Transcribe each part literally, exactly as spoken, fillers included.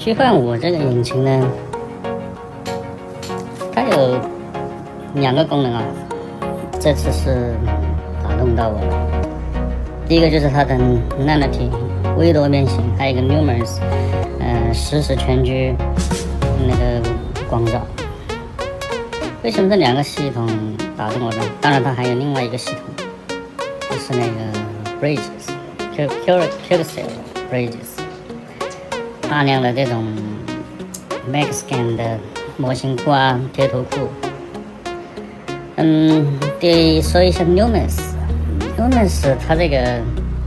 虚幻五这个引擎呢，它有两个功能啊，这次是打动到我了。第一个就是它的 Nanity 微多变形，还有一个 Numerous， 呃，实时全局那个光照。为什么这两个系统打动我呢？当然，它还有另外一个系统，就是那个 Bridges，Pixel Bridges， 大量的这种 Maxscan 的模型库啊、贴图库。嗯，得说一下 Numerous。Numerous 它这个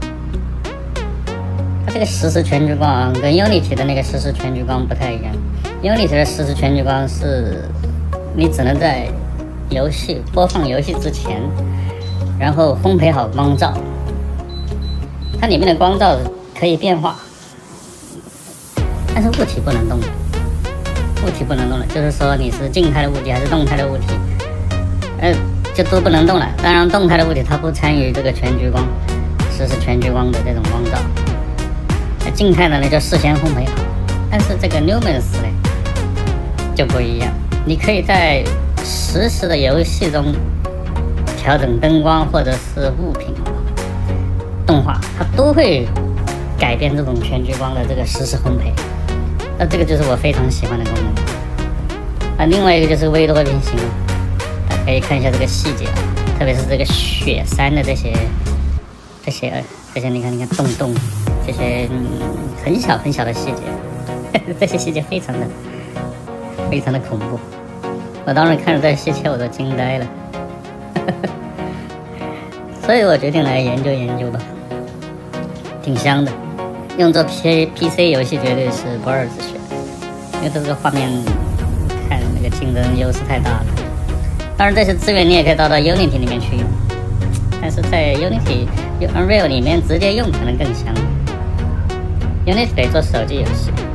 它这个实时全局光跟 Unity 的那个实时全局光不太一样。Unity 的实时全局光是你只能在游戏播放游戏之前，然后烘焙好光照，它里面的光照可以变化，但是物体不能动的，物体不能动的，就是说你是静态的物体还是动态的物体，呃。就都不能动了。当然，动态的物体它不参与这个全局光、实时全局光的这种光照。静态的呢就事先烘焙好。但是这个 Numerous 呢就不一样，你可以在实时的游戏中调整灯光或者是物品动画，它都会改变这种全局光的这个实时烘焙。那这个就是我非常喜欢的功能。啊，另外一个就是微多变形。可以看一下这个细节，特别是这个雪山的这些、这些、这些，你看，你看洞洞，这些、嗯、很小很小的细节，呵呵这些细节非常的、非常的恐怖。我当时看着这些细节，我都惊呆了，呵呵所以我决定来研究研究吧，挺香的。用作 P P C 游戏绝对是不二之选，因为这个画面看那个竞争优势太大了。当然，这些资源你也可以导到 Unity 里面去用，但是在 Unity、Unreal 里面直接用可能更香。Unity 可以做手机游戏。